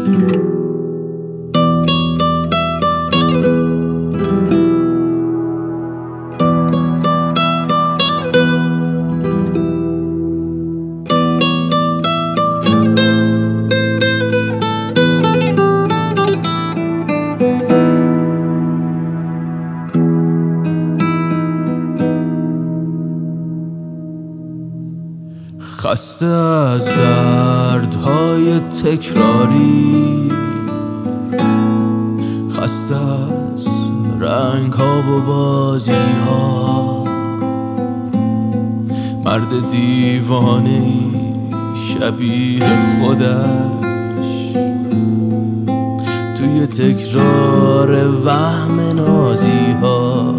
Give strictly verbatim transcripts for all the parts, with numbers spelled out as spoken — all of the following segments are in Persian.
خسته از دردهای تکراری، خسته از رنگ ها و بازی ها، مرد دیوانه شبیه خودش توی تکرار وهم نازی ها،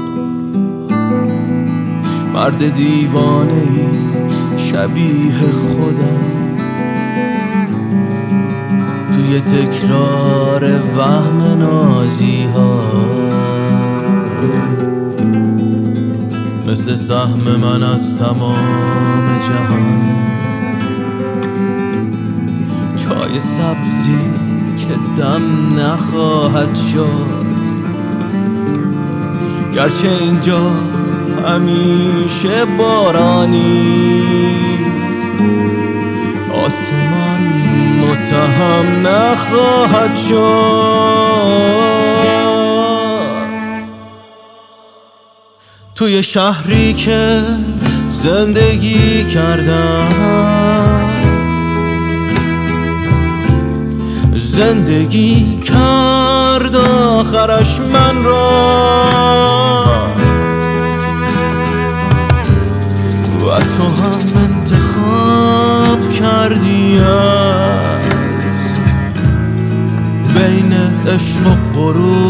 مرد دیوانه شبیه خودم توی تکرار وهم نازی ها، مثل سهم من از تمام جهان، چای سبزی که دم نخواهد شد، گرچه اینجا همیشه بارانیست، آسمان متهم نخواهد شد. توی شهری که زندگی کردم، زندگی کرد آخرش من را، و تو هم انتخاب کردی از بین عشق و غرور